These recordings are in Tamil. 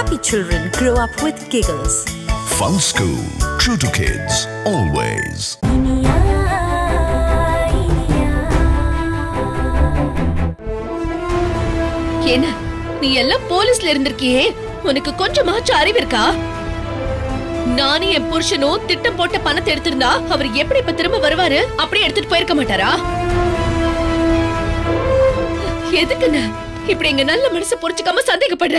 Happy children grow up with giggles. Fun School. True to kids. Always. என்ன நீ எல்லாம் போலீஸ்ல இருந்திருக்கியே, உனக்கு கொஞ்சமாச்சும் அறிவு இருக்கா? நானே என் புருஷனும் திட்டம் போட்ட பணத்தை எடுத்திருந்தா அவர் எப்படி இப்ப திரும்ப வருவாரு? அப்படியே எடுத்துட்டு போயிருக்க மாட்டாரா? எதுக்குன்னு இப்படி எங்க நல்ல மனசு புரிச்சுக்காம சந்தேகப்படுற?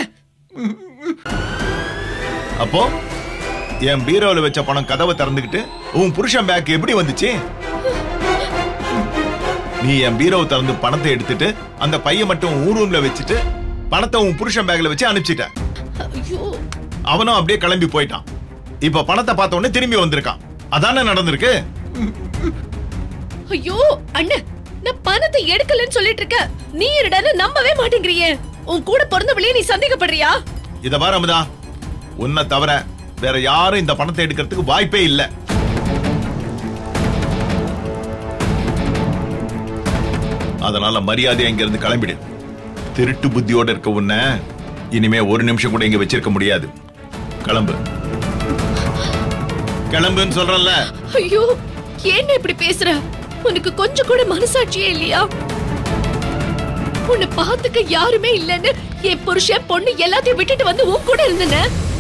அப்போ என் பீரோல வச்ச பணம் கதவை திறந்துகிட்டு உன் புருஷன் பேக் எப்படி வந்துச்சு? நீ என் பீரோவை திறந்து பணத்தை எடுத்துட்டு அந்த பைய மட்டும் உன் ரூம்ல வச்சுட்டு பணத்தை உன் புருஷன் பேக்ல வச்சு அனுப்பிச்சிட்ட. அவனும் அப்படியே கிளம்பி போயிட்டான். இப்ப பணத்தை பார்த்த உடனே திரும்பி வந்திருக்கான். அதானே நடந்திருக்கு? ஐயோ அண்ணன், நான் பணத்தை எடுக்கலன்னு சொல்லிட்டு இருக்க, நீ என்னடா நம்பவே மாட்டேங்கறியே. உன் கூட பிறந்தவளையே நீ சந்தேகப்படுறியா? இத பாரு அமுதா, உன்னை தவிர வேற யாரும் இந்த பணத்தை எடுக்கிறதுக்கு வாய்ப்பே இல்ல. அதனால மரியாதையா இங்க இருந்து கிளம்பிடு. திருட்டு புத்தியோட இருக்க உன்னை இனிமே ஒரு நிமிஷம் கூட இங்க வச்சிருக்க முடியாது. கிளம்பு, கிளம்புன்னு சொல்றல. ஐயோ என்ன இப்படி பேசுற? உனக்கு கொஞ்சம் கூட மனசாட்சியே இல்லையா? உன்னை பாத்துக்க யாருமே இல்லன்னு என் புருஷன் பொண்ணு எல்லாத்தையும் விட்டுட்டு வந்து உன் கூட இருந்தன.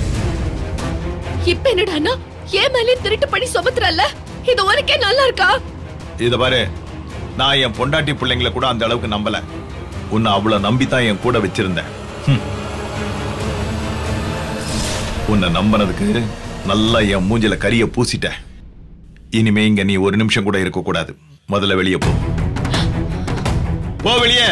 இப்ப என்னடானா ஏன் மேலே திருட்டு படி சுமத்துறல்ல? இது உனக்கே நல்லா இருக்கா? இத பாரு, நான் என் பொண்டாட்டி பிள்ளைங்களை கூட அந்த அளவுக்கு நம்பல. உன்னை அவ்வளவு நம்பித்தான் என் கூட வச்சிருந்தேன். உன்னை நம்பினதுக்கு நல்லா என் மூஞ்சில கரிய பூசிட்ட. இனிமே இங்க நீ ஒரு நிமிஷம் கூட இருக்க கூடாது. முதல்ல வெளியே போ. போ வெளியே.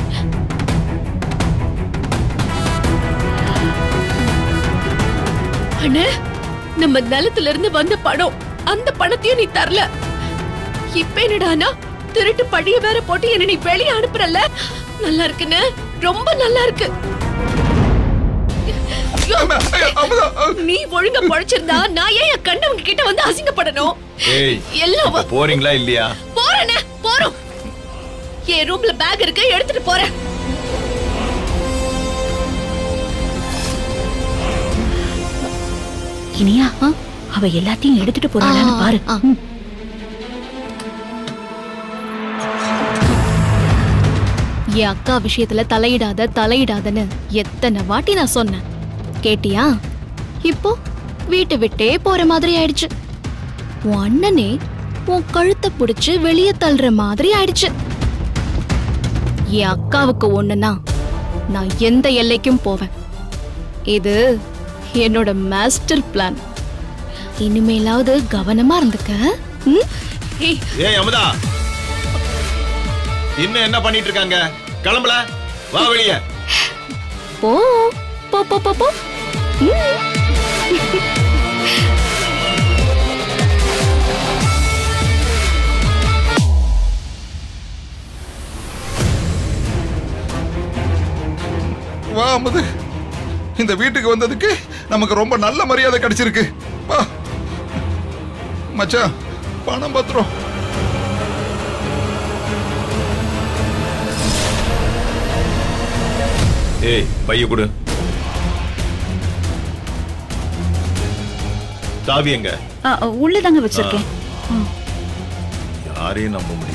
அண்ணே, நம்ம நிலத்துல இருந்து வந்த பணம், அந்த பணத்தையும் நீ தரல. இப்ப என்னடானா திருட்டு படிய வேற போட்டு என்ன நீ வெளியே அனுப்புறல? நல்லா இருக்குன்னு, ரொம்ப நல்லா இருக்கு. நீ ஒழுங்கா பொழைச்சிருந்தா நான் ஏன் என் கண்டவங்க கிட்ட வந்து அசிங்கப்படணும்? எல்லாம் போறீங்களா இல்லையா? போறேனே, போறோம். என் ரூம்ல பேக் இருக்கு, எடுத்துட்டு போறேன். இனியா, அவ எல்லாத்தையும் எடுத்துட்டு போறாளான்னு பாரு. என் அக்கா விஷயத்துல தலையிடாதன்னு எத்தனை வாட்டி நான் சொன்னேன், கேட்டியா? இப்போ வீட்டை விட்டே போற மாதிரி ஆயிடுச்சு. உன் அண்ணனே உன் கழுத்தை புடிச்சு வெளியே தள்ளுற மாதிரி ஆயிடுச்சு. என் அக்காவுக்கு ஒண்ணுன்னா நான் எந்த எல்லைக்கும் போவேன். இது என்னோட மாஸ்டர் பிளான். இனிமேலாவது கவனமா இருந்துக்க. ஏய் அமுதா, இன்னும் என்ன பண்ணிட்டு இருக்காங்க? கிளம்பல, வா வெளியே. போ போ போ போ போ. வா அமுது, இந்த வீட்டுக்கு வந்ததுக்கு நமக்கு ரொம்ப நல்ல மரியாதை கிடைச்சிருக்கு. வா மச்சான், பணம் பத்திரம். ஏய் பைய கொடு. சாவி எங்க? உள்ளதாங்க வச்சிருக்கேன். யாரையும் நம்ப முடியல.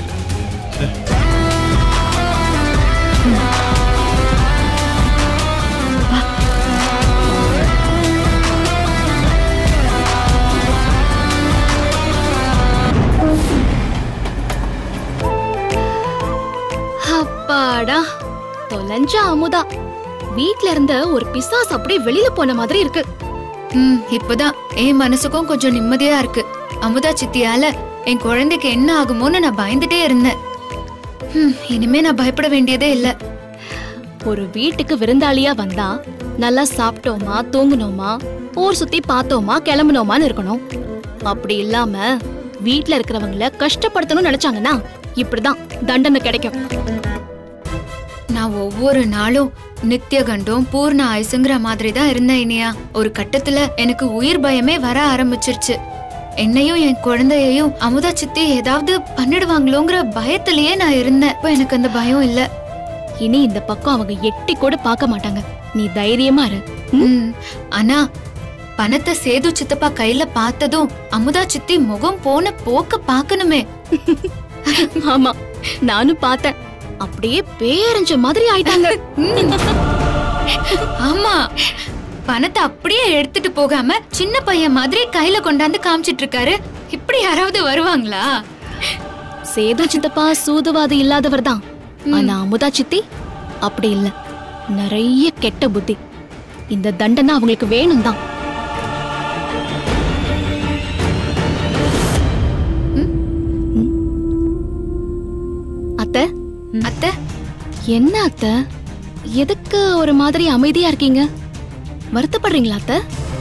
அப்பாடா, தொலைஞ்ச அமுதா. வீட்ல இருந்த ஒரு பிசாஸ் அப்படியே வெளியில போன மாதிரி இருக்கு. இப்பதான் என் மனசுக்கும் கொஞ்சம் நிம்மதியா இருக்கு. அமுதா சித்தியால என் குழந்தைக்கு என்ன ஆகுமோன்னு நான் பயந்துட்டே இருந்தேன். இனிமே நான் பயப்பட வேண்டியதே இல்ல. ஒரு வீட்டுக்கு விருந்தாளியா வந்தா நல்லா சாப்பிட்டோமா, தூங்குனோமா, ஊர் சுத்தி பார்த்தோமா, கிளம்புனோமான்னு இருக்கணும். அப்படி இல்லாம வீட்ல இருக்கிறவங்கள கஷ்டப்படுத்தணும்னு நினைச்சாங்கன்னா இப்படிதான் தண்டனை கிடைக்கும். நான் ஒவ்வொரு நாளும் நித்திய கண்டும் பூர்ண ஆயுசுங்கிற மாதிரி தான் இருந்தேன் இனியா. ஒரு கட்டத்துல எனக்கு உயிர் பயமே வர ஆரம்பிச்சிருச்சு. என்னையும் என் குழந்தையையும் அமுதா சித்தி ஏதாவது பண்ணிடுவாங்களோங்கிற பயத்திலேயே நான் இருந்தேன். இப்போ எனக்கு அந்த பயம் இல்ல. இனி இந்த பக்கம் அவங்க எட்டி கூட பார்க்க மாட்டாங்க. நீ தைரியமா இரு. ஆனா பணத்தை சேது சித்தப்பா கையில பார்த்ததும் அமுதா சித்தி முகம் போன போக்க பாக்கணுமே. ஆமா, நானும் பார்த்தேன். அப்படியே பேரஞ்ச மாதிரி ஆயிட்டாங்க. ஆமா, பணத்தை அப்படியே எடுத்துட்டு போகாம சின்ன பையன் மாதிரி கையில கொண்டாந்து காமிச்சிட்டு இருக்காரு. இப்படி யாராவது வருவாங்களா? சேது சித்தப்பா சூதுவாதி இல்லாதவர் தான். ஆனா அமுதா சித்தி அப்படி இல்ல, நிறைய கெட்ட புத்தி. இந்த தண்டனை அவங்களுக்கு வேணும் தான். அத்தை, அத்தை, என்ன அத்தை, எதுக்கு ஒரு மாதிரி அமைதியா இருக்கீங்க? வருத்தப்படுறீங்களா அத்தை?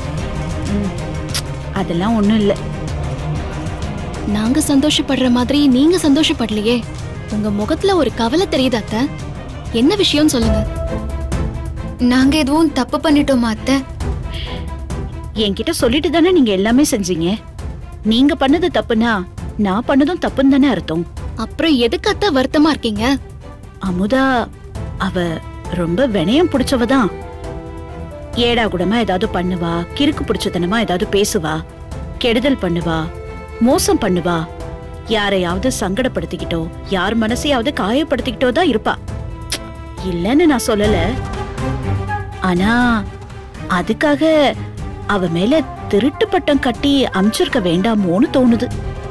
அதெல்லாம் ஒண்ணும் இல்ல. நாங்க சந்தோஷப்படுற மாதிரி நீங்க சந்தோஷப்படலையே. உங்க முகத்துல ஒரு கவலை தெரியுது அத்தை. என்ன விஷயம் சொல்லுங்க. நாங்க எதுவும் தப்பு பண்ணிட்டோமா அத்தை? என்கிட்ட சொல்லிட்டு தானே நீங்க எல்லாமே செஞ்சீங்க. நீங்க பண்ணது தப்புனா நான் பண்ணதும் தப்புன்னு தானே அர்த்தம். அப்புறம் எதுக்கு அத்தை வருத்தமா இருக்கீங்க? அமுதா அவ ரொம்ப வினயம் பிடிச்சவதான். ஏடா கூடமா ஏதாவது பண்ணுவா, கிறுக்கு பிடிச்சதனமா ஏதாவது பேசுவா, கெடுதல் பண்ணுவா, மோசம் பண்ணுவா, யாரையாவது சங்கடப்படுத்திக்கிட்டோ யார் மனசையாவது காயப்படுத்திக்கிட்டோ தான் இருப்பா. இல்லன்னு நான் சொல்லல. ஆனா அதுக்காக அவ மேல திருட்டு பட்டம் கட்டி அமிச்சிருக்க வேண்டாமோன்னு தோணுது.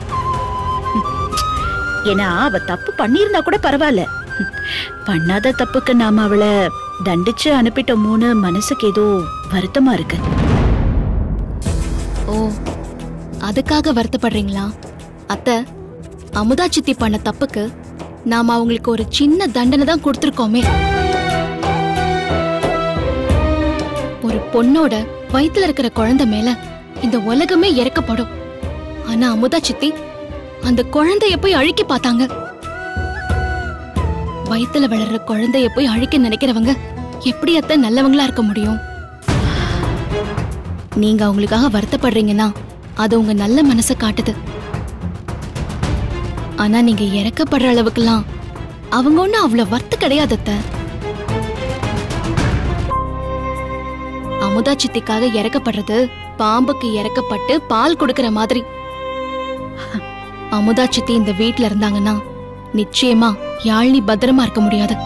ஏன்னா அவ தப்பு பண்ணியிருந்தா கூட பரவாயில்ல. பண்ணாத தப்புக்கு நாம அவளை தண்டிச்சு அனுப்பிட்டோமோன்னு மனசுக்கு ஏதோ வருத்தமா இருக்கு. ஓ, அதுக்காக வருத்தப்படுறீங்களா அத்தை? அமுதா சித்தி பண்ண தப்புக்கு நாம அவங்களுக்கு ஒரு சின்ன தண்டனை தான் கொடுத்திருக்கோமே. ஒரு பொண்ணோட வயித்துல இருக்கிற குழந்தை மேல இந்த உலகமே இறக்கப்படும். ஆனா அமுதா சித்தி அந்த குழந்தைய போய் அழிக்க பார்த்தாங்க. வயித்துல வளர்ற குழந்தைய போய் அழிக்க நினைக்கிறவங்க எப்படி அத்தை நல்லவங்களா இருக்க முடியும்? நீங்க அவங்களுக்காக வருத்தப்படுறீங்கன்னா அது உங்க நல்ல மனசை காட்டுது. ஆனா நீங்க இறக்கப்படுற அளவுக்குலாம் அவங்க ஒண்ணு அவ்வளவு வருத்தம் கிடையாது அத்தை. அமுதா சித்திக்காக இறக்கப்படுறது பாம்புக்கு இறக்கப்பட்டு பால் கொடுக்கற மாதிரி. அமுதா சித்தி இந்த வீட்ல இருந்தாங்கன்னா நிச்சயமா யாழ்னி பத்திரமா இருக்க முடியாது.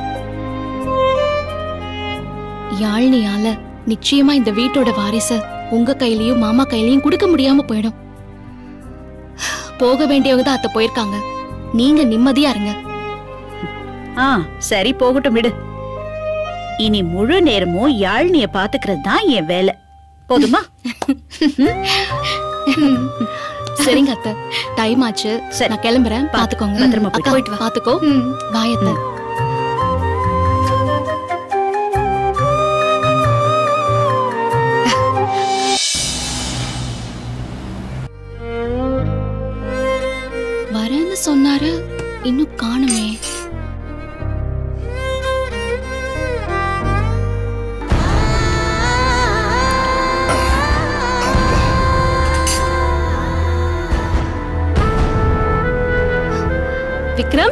யாழ்னியால நிச்சயமா இந்த வீட்டோட வாரிச உங்க கையிலயும் மாமா கையிலயும் கொடுக்க முடியாம போயிடும். போக வேண்டியவங்க தான் அத்தை போயிருக்காங்க. நீங்க நிம்மதியா இருங்க. சரி, போகட்டும் விடு. இனி முழு நேரமும் யாழ்னிய பாத்துக்கிறது தான் என் வேலை. போதுமா? சரிங்க அத்தை, டைம் ஆச்சு. நான் கிளம்புறேன். பாத்துக்கோங்க. பத்திரமா போயிட்டு வா. பாத்துக்கோ. பாய் அத்தை. வரேன்னு சொன்னாரு, இன்னும் காணுமே. விக்ரம்,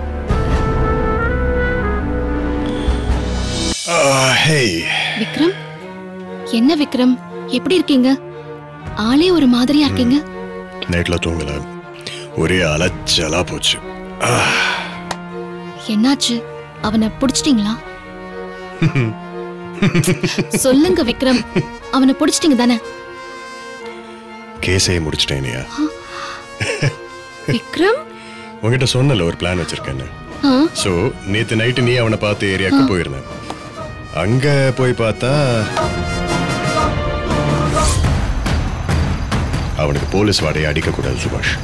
விக்ரம், என்ன விக்ரம், எப்படி இருக்கீங்க? ஆளே ஒரு மாதிரியா இருக்கீங்க. நைட்ல தூங்கல, ஒரே அலைச்சலா போச்சு. என்னாச்சு? அவனை புடிச்சிட்டீங்களா? சொல்லுங்க விக்ரம், அவனை புடிச்சிட்டீங்க தானே? கேஸையே முடிச்சிட்டேனியா? விக்ரம், உங்ககிட்ட சொன்னல ஒரு பிளான் வச்சிருக்கேன்னு. சோ நேத்து நைட்டு நீ அவனை பார்த்து ஏரியாக்கு போயிருந்தேன். அங்க போய் பார்த்தா அவனுக்கு போலீஸ் வாடையை அடிக்க கூடாது சுபாஷ்.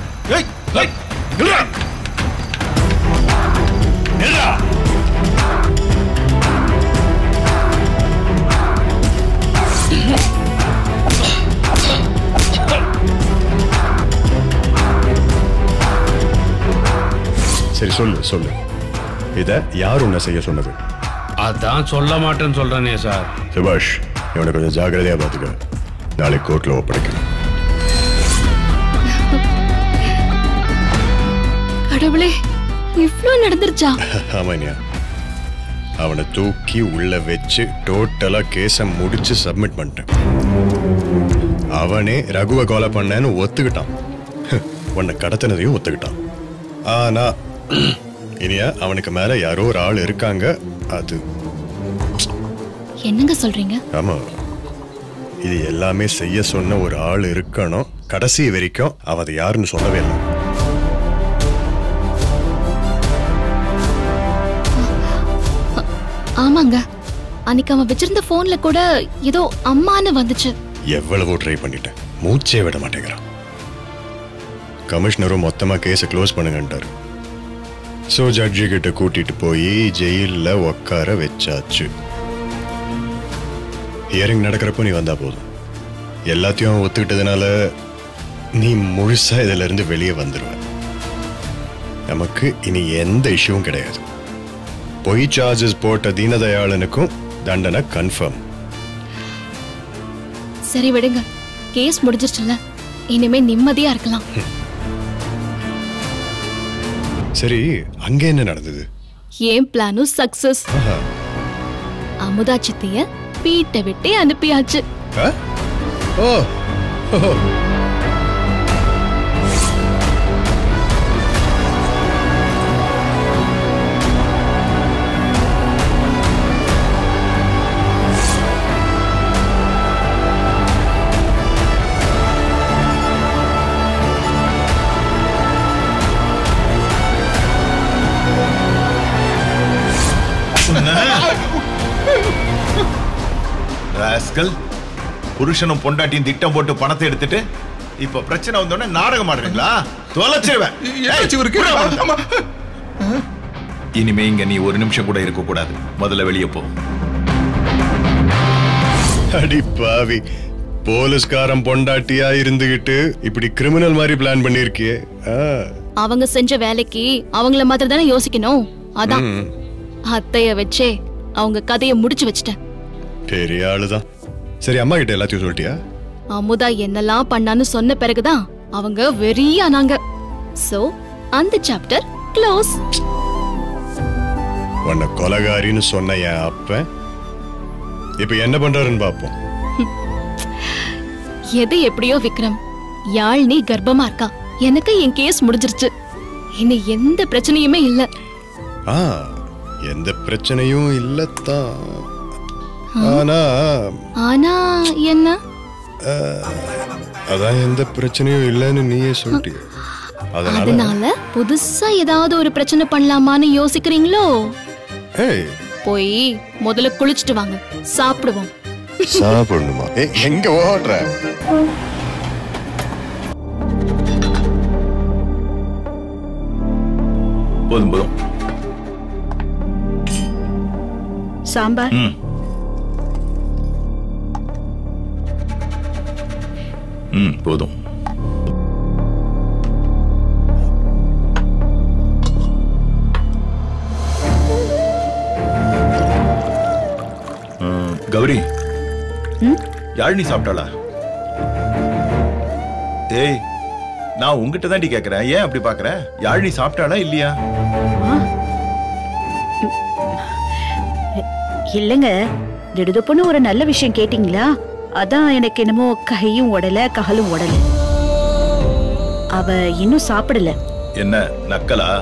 சரி சொல்லு சொல்லு, இத யார் உன்னை செய்ய சொன்னது? அதான் சொல்ல மாட்டேன்னு சொல்றேனே சார். சுபாஷ், இவனை கொஞ்சம் ஜாக்கிரதையா பாத்துக்க. நாளைக்கு கோர்ட்ல ஒப்படைக்கணும். கடவுளே, இவ்ளோ நடந்துருச்சா? ஆமானியா, அவனை தூக்கி உள்ள வச்சு டோட்டலா கேஸ முடிச்சு சப்மிட் பண்ணிட்டேன். அவனே ரகுவை கொலை பண்ணேன்னு ஒத்துக்கிட்டான். உன்னை கடத்தினதையும் ஒத்துக்கிட்டான். ஆனா இனியா அவனுக்கு மேல யாரோ ஒரு ஆள் இருக்காங்க. அது என்னங்க சொல்றீங்க? ஆமா, இது எல்லாமே செய்ய சொன்ன ஒரு ஆள் இருக்கணும். கடைசி வரைக்கும் அவ அது யாருன்னு சொல்லவே இல்லை. ஆமாங்க, அன்னைக்கு அவன் வச்சிருந்த போன்ல கூட ஏதோ அம்மான்னு வந்துச்சு. எவ்வளவோ ட்ரை பண்ணிட்டேன், மூச்சே விட மாட்டேங்கிறான். கமிஷனரும் மொத்தமா கேஸை க்ளோஸ் பண்ணுங்கன்றாரு. சோ ஜட்ஜி கிட்ட கூட்டிட்டு போய் ஜெயில உட்கார வச்சாச்சு. ஹியரிங் நடக்கிறப்போ நீ வந்தா போதும். எல்லாத்தையும் ஒத்துக்கிட்டதுனால நீ முழுசா இதுல இருந்து வெளியே வந்துருவ. நமக்கு இனி எந்த இஷ்யூவும் கிடையாது. பொய் சார்ஜஸ் போட்ட தீனதயாளனுக்கும் தண்டனை கன்ஃபார்ம். சரி விடுங்க, கேஸ் முடிஞ்சிருச்சுல, இனிமே நிம்மதியா இருக்கலாம். சரி, அங்க என்ன நடந்தது? ஏன் பிளானும் சக்சஸ். அமுதா சித்திய வீட்டை விட்டே அனுப்பியாச்சு. ஓ புருஷனும் பொண்டாட்டியும் திட்டம் போட்டு பணத்தை எடுத்துட்டு இப்ப பிரச்சனை வந்தோடனே நாடகம் ஆடுறீங்களா? தொலைச்சிருவேன். இனிமே இங்க நீ ஒரு நிமிஷம் கூட இருக்க கூடாது. முதல்ல வெளியே போ. அடி பாவி, போலீஸ்காரன் பொண்டாட்டியா இருந்துகிட்டு இப்படி கிரிமினல் மாதிரி பிளான் பண்ணிருக்கியே. அவங்க செஞ்ச வேலைக்கு அவங்கள மாதிரி தானே யோசிக்கணும். அதான் அத்தைய வச்சே அவங்க கதையை முடிச்சு வச்சிட்டேன். பெரிய ஆளுதான். சரி, அம்மா கிட்ட எல்லாத்தையும் சொல்லிட்டியா? அமுதா என்னெல்லாம் பண்ணான்னு சொன்ன பிறகுதான் அவங்க வெறியானாங்க. சோ அந்த சாப்டர் க்ளோஸ். உன்னை கொலகாரின்னு சொன்ன என் அப்ப இப்ப என்ன பண்றாருன்னு பாப்போம். எது எப்படியோ விக்ரம், யாழ்னி கர்ப்பமா இருக்கா. எனக்கு என் கேஸ் முடிஞ்சிருச்சு. இனி எந்த பிரச்சனையுமே இல்ல. எந்த பிரச்சனையும் இல்லத்தான். ஆனா என்ன? அதான் எந்த பிரச்சனையும் இல்லன்னு நீயே சொல்லிட்டிய. அதனால புதுசா ஏதாவது ஒரு பிரச்சனை பண்ணலாமான்னு யோசிக்கிறீங்களோ? போய் முதல்ல குளிச்சுட்டு வாங்க, சாப்பிடுவோம். சாப்பிடணுமா? எங்க ஓடுற? போதும் போதும். சாம்பார். போதும். கௌரி, யாழ்னி சாப்பிட்டாளா? ஏய், நான் உங்ககிட்ட தாண்டி கேக்குறேன். ஏன் அப்படி பாக்குற? யாழ்னி சாப்பிட்டாளா இல்லையா? இல்லங்க, திடுதுப்புன்னு ஒரு நல்ல விஷயம் கேட்டீங்களா? அதான் எனக்கு என்னமோ கையும் உடல ககலும் உடல. அவ இன்னும் சாப்பிடல. என்ன நக்கலா?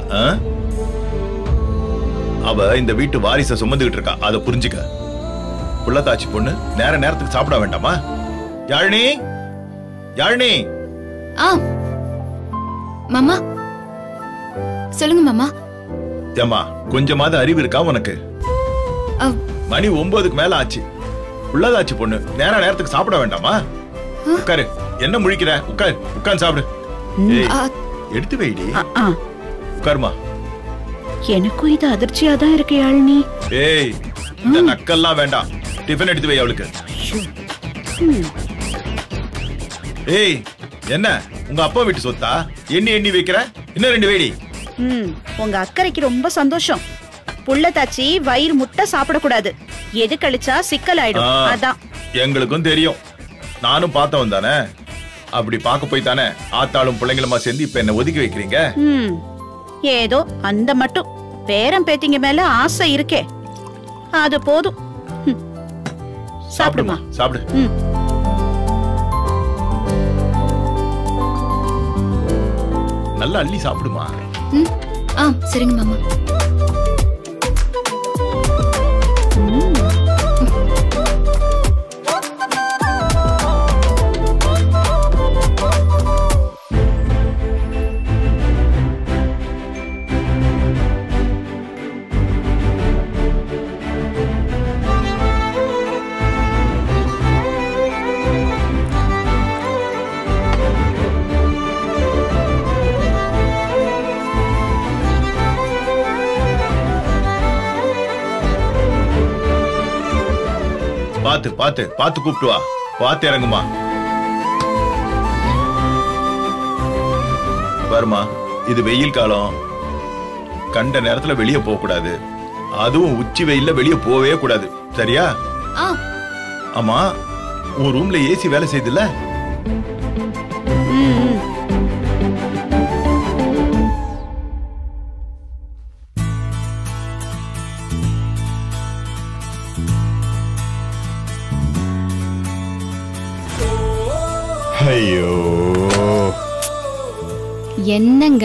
அவ இந்த வீட்டு வாரிசை சுமந்துகிட்டு இருக்கா, அதை புரிஞ்சுக்க. புள்ளத்தாச்சி பொண்ணு நேரத்துக்கு சாப்பிட வேண்டாமா? யாழ்னி, யாழ்னி. மாமா சொல்லுங்க மாமா. ஏமா, கொஞ்சமாவது அறிவு இருக்கா உனக்கு? மணி 9க்கு மேல ஆச்சு. புள்ளதாச்சி பொண்ணு நேரத்துக்கு சாப்பிட வேண்டாமா? உட்காரு. என்ன முழிக்கிற? உட்கார்ந்து சாப்பிடு. எடுத்து வைடி. உட்காருமா. எனக்கும் இது அதிர்ச்சியா தான் இருக்கு யாழ்னி. ஏய், இந்த நக்கல்லாம் வேண்டாம். டிஃபன் எடுத்து வை அவளுக்கு. ஏய், என்ன உங்க அப்பா வீட்டு சொத்தா? எண்ணி வைக்கிற? இன்னும் 2 வைடி. உங்க அக்கறைக்கு ரொம்ப சந்தோஷம். புள்ளத்தாச்சி வயிறு முட்டை சாப்பிடக்கூடாது. எது கழிச்சா சிக்கல் ஆயிடும். அதான் எங்களுக்கும் தெரியும். நானும் பார்த்தவன் தானே. அப்படி பார்க்க போய் தானே ஆத்தாளும் பிள்ளைங்களுமா சேர்ந்து இப்ப என்ன ஒதுக்கி வைக்கிறீங்க. ஏதோ அந்த மட்டும் பேரம் பேத்திங்க மேல ஆசை இருக்கே. அது போதும். சாப்பிடுமா? சாப்பிடு. நல்லா அள்ளி சாப்பிடுமா. சரிங்க மாமா. பாத்து பாத்து பாத்து கூப்பிட்டு வா. பாத்து இறங்குமா. வருமா, இது வெயில் காலம். கண்ட நேரத்துல வெளியே போக கூடாது. அதுவும் உச்சி வெயில்ல வெளியே போவே கூடாது. சரியா? ஆமா, உன் ரூம்ல ஏசி வேலை செய்யுதுல்ல? ஐயோ, என்னங்க?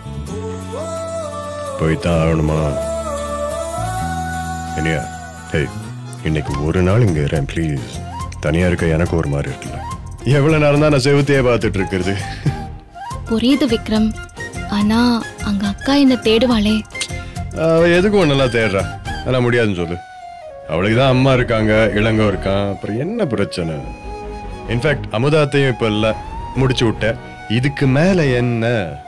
போய்தான் ஆகணுமா? என்னையா? இன்னைக்கு ஒரு நாள் இங்க இருக்கேன் ப்ளீஸ். தனியா இருக்க எனக்கு ஒரு மாதிரி இருக்குல்ல. எவ்வளவு நேரம் தான் நான் செவுத்தையே பார்த்துட்டு இருக்கிறது. புரியுது விக்ரம், ஆனா அங்க அக்கா என்ன தேடுவாளே. எதுக்கும் ஒன்னெல்லாம் தேடுறா. ஆனா முடியாதுன்னு சொல்லு. அவளுக்குதான் அம்மா இருக்காங்க, இளங்கோ இருக்கான். அப்புறம் என்ன பிரச்சனை? இன்ஃபேக்ட் அமுதாத்தையும் இப்ப இல்ல முடிச்சு விட்ட. இதுக்கு மேல என்ன?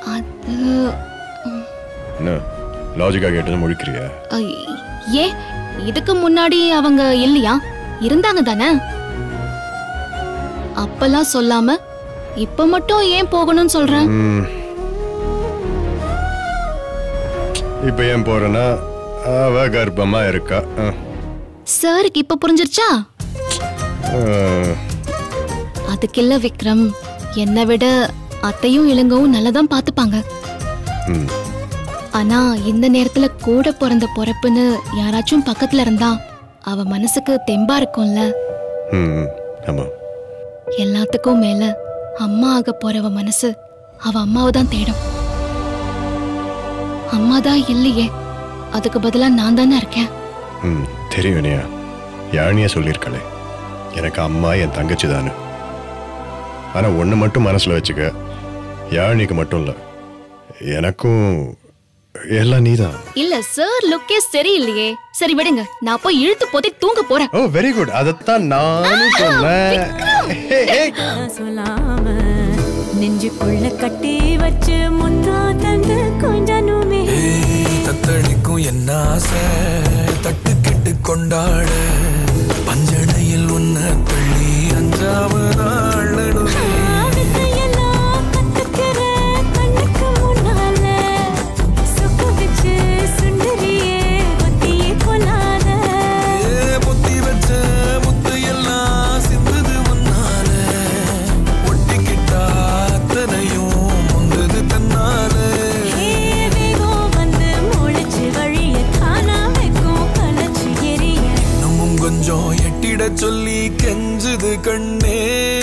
என்ன லாஜிக்கா கேட்டது முழிக்கிறியா? ஏ, இதுக்கு முன்னாடி அவங்க இல்லையா? இருந்தாங்க தானே? அப்பெல்லாம் சொல்லாம இப்ப மட்டும் ஏன் போகணும்னு சொல்றேன்? இப்ப ஏன் போறேன்னா அவ கர்ப்பமா இருக்கா. சாருக்கு இப்ப புரிஞ்சிருச்சா? அதுக்கு இல்ல விக்ரம், என்னை விட அத்தையும் இளங்கவும் நல்லதான் பாத்துப்பாங்க. ஆனா இந்த நேரத்துல கூட பிறந்த பொறப்புன்னு யாராச்சும் பக்கத்துல இருந்தா அவ மனசுக்கு தெம்பா இருக்கும்ல. எல்லாத்துக்கும் மேல அம்மா ஆக போறவ மனசு அவ அம்மாவை தான் தேடும். அம்மாதான் இல்லையே, அதுக்கு பதிலா நான் தானே இருக்கேன். தெரியும், யாழினியா சொல்லிருக்கலே, எனக்கு அம்மா என் தங்கச்சி தானு. ஆனா ஒண்ணு மட்டும் மனசுல வச்சுக்க, யாழினிக்கு மட்டும் இல்ல, எனக்கும் எல்லாம் நீதான். இல்ல சார், லுக்கே சரியில்லையே. சரி விடுங்க, நான் போய் இழுத்து போத்தி தூங்க போறேன். ஓ வெரி குட், அதத்தான் நானும் சொன்னேன். சொல்லாம நெஞ்சுக்குள்ள கட்டி வச்சு முத்தா தந்து கொஞ்சனுமே தத்தடிக்கும் என்ன ஆசை தட்டு கெட்டு கொண்டாட பஞ்சனையில் உன்ன தள்ளி அஞ்சாவதாள் நடுவே சொல்லி கெஞ்சுது கண்ணே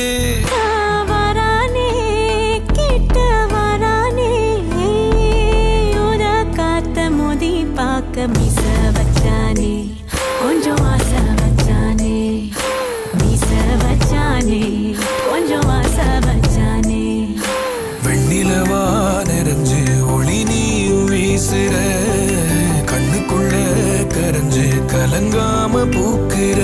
வரானே கிட்ட வரானே உத காத்த மோதி பார்க்க மீச வச்சானே கொஞ்சம் ஆசை வச்சானே மீச வச்சானே கொஞ்சம் ஆசை வச்சானே வெண்ணிலவா நிறைஞ்சு ஒளி நீயும் வீசுற கண்ணுக்குள்ள கரைஞ்சு கலங்காம பூக்குற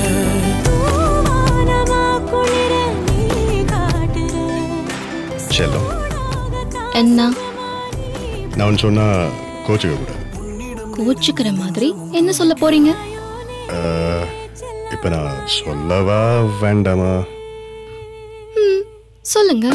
என்ன நான் சொன்னா கோச்சுக்க கூடாது. கோச்சுக்கிற மாதிரி என்ன சொல்ல போறீங்க? இப்ப நான் சொல்லவா வேண்டாமா? சொல்லுங்க.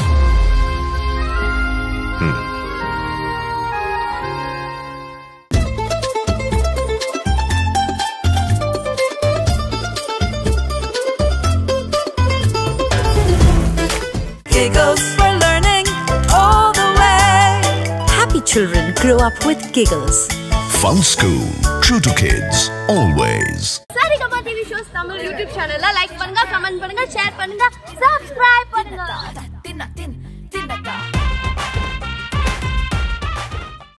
Giggles for learning all the way. Happy children grow up with giggles. Fun School. True to Kids, always. Saregama TV shows Tamil YouTube சேனல்ல லைக் பண்ணுங்க, கமெண்ட் பண்ணுங்க, ஷேர் பண்ணுங்க, சப்ஸ்கிரைப் பண்ணுங்க.